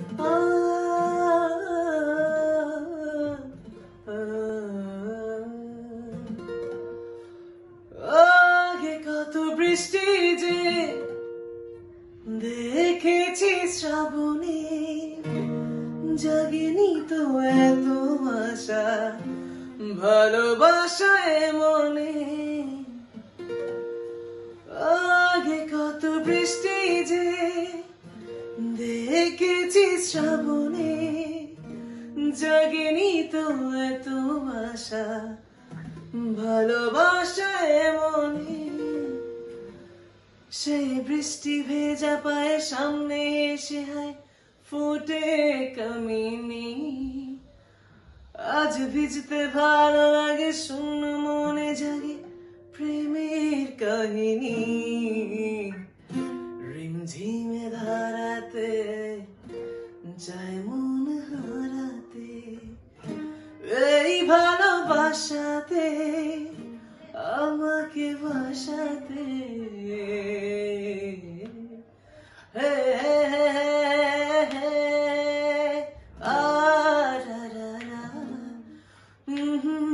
আ, আ, আগে কত বৃষ্টি যে দেখেছি শ্রাবণে, জাগেনি তো এত আশা ভালোবাসায় মনে। আগে কত বৃষ্টি যে দেখেছি শ্রাবণে, জাগেনি তো এত আশা ভালোবাসায় মনে। সেই বৃষ্টি ভেজা পায়ের সামনে এসে হায় ফুটে কামিনী। আজ ভিজতে ভালো লাগে, শূন্য মনে জাগে প্রেমের কাহিনী। রিমঝিমে ধারাতে যায় মন হারাতে, এই ভালোবাসাতে আমাকে বাসাতে। হে হে হে হে, আ রা রা রা,